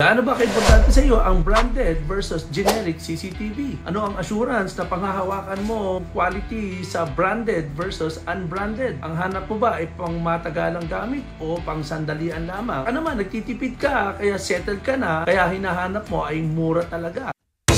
Ano ba kaimportante sa iyo ang branded versus generic CCTV? Ano ang assurance na panghahawakan mo quality sa branded versus unbranded? Ang hanap mo ba ay pang matagalang gamit o pang sandalian lamang? Ano man, nagtitipid ka, kaya settled ka na, kaya hinahanap mo ay mura talaga.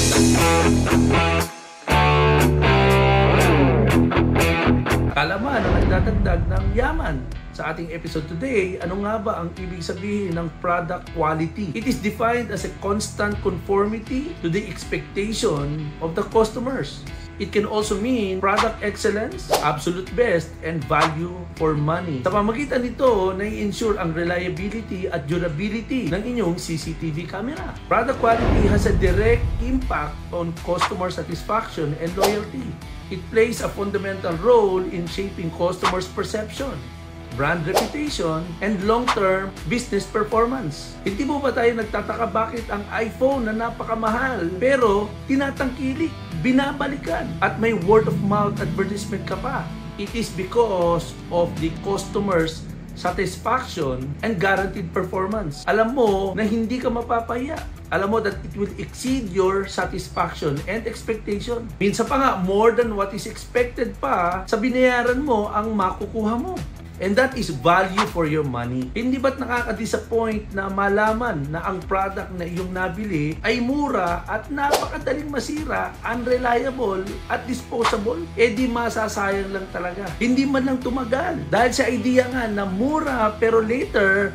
Kalaman na nagdadagdag ng yaman. Sa ating episode today, ano nga ba ang ibig sabihin ng product quality? It is defined as a constant conformity to the expectation of the customers. It can also mean product excellence, absolute best, and value for money. Sa pamamagitan nito, nai-ensure ang reliability at durability ng inyong CCTV camera. Product quality has a direct impact on customer satisfaction and loyalty. It plays a fundamental role in shaping customers' perception, brand reputation, and long-term business performance. Hindi mo ba tayo nagtataka bakit ang iPhone na napakamahal pero tinatangkilik, binabalikan, at may word-of-mouth advertisement ka pa? It is because of the customers' satisfaction and guaranteed performance. Alam mo na hindi ka mapapahiya. Alam mo that it will exceed your satisfaction and expectation. Minsan pa nga, more than what is expected pa sa binayaran mo ang makukuha mo. And that is value for your money. Hindi ba't nakaka-disappoint na malaman na ang product na iyong nabili ay mura at napakadaling masira, unreliable at disposable? Eh di masasayang lang talaga. Hindi man lang tumagal. Dahil sa idea nga na mura pero later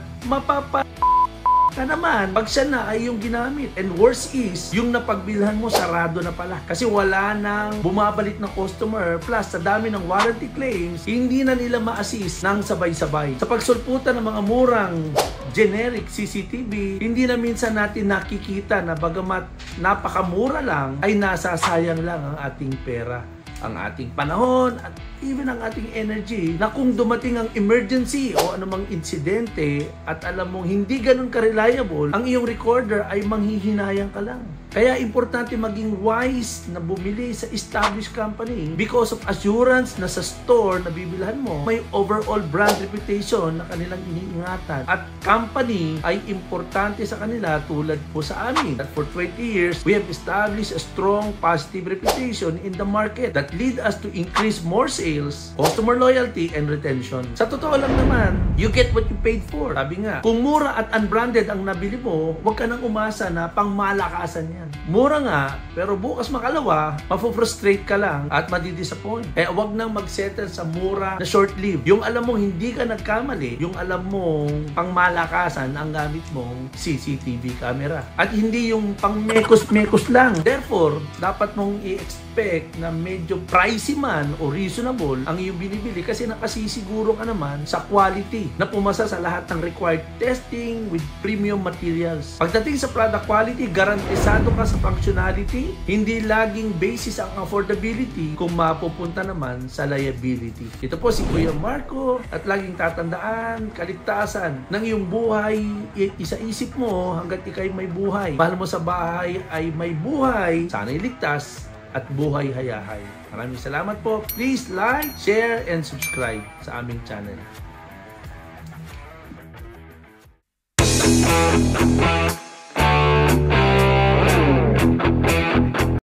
ka naman pag siya na ay yung ginamit. And worse is, yung napagbilhan mo sarado na pala. Kasi wala nang bumabalik na customer, plus sa dami ng warranty claims, hindi na nila ma-assist ng sabay-sabay. Sa pagsulputan ng mga murang generic CCTV, hindi na minsan natin nakikita na bagamat napakamura lang, ay nasasayang lang ang ating pera, ang ating panahon, at even ang ating energy, na kung dumating ang emergency o anumang insidente at alam mong hindi ganun ka-reliable, ang iyong recorder ay manghihinayang ka lang. Kaya importante maging wise na bumili sa established company because of assurance na sa store na bibilhan mo, may overall brand reputation na kanilang iniingatan. At company ay importante sa kanila tulad po sa amin. That for 20 years, we have established a strong positive reputation in the market that lead us to increase more sales, customer loyalty, and retention. Sa totoo lang naman, you get what you paid for. Sabi nga, kung mura at unbranded ang nabili mo, huwag ka nang umasa na pangmalakasan yan. Mura nga, pero bukas makalawa, mapufrustrate ka lang at madidisappoint. Eh, huwag nang mag-settle sa mura na short-lived. Yung alam mong hindi ka nagkamali, yung alam mong pangmalakasan ang gamit mong CCTV camera. At hindi yung pang mekos-mekos lang. Therefore, dapat mong i-expect na medyo pricey man o reasonable ang iyong binibili kasi nakasisiguro ka naman sa quality na pumasa sa lahat ng required testing with premium materials. Pagdating sa product quality, garantisado ka sa functionality, hindi laging basis ang affordability kung mapupunta naman sa liability. Ito po si Kuya Marco at laging tatandaan, kaligtasan ng iyong buhay, isa-isip mo hanggat ikay may buhay. Mahal mo sa bahay ay may buhay, sana'y ligtas at buhay hayahay. Maraming salamat po. Please like, share, and subscribe sa aming channel.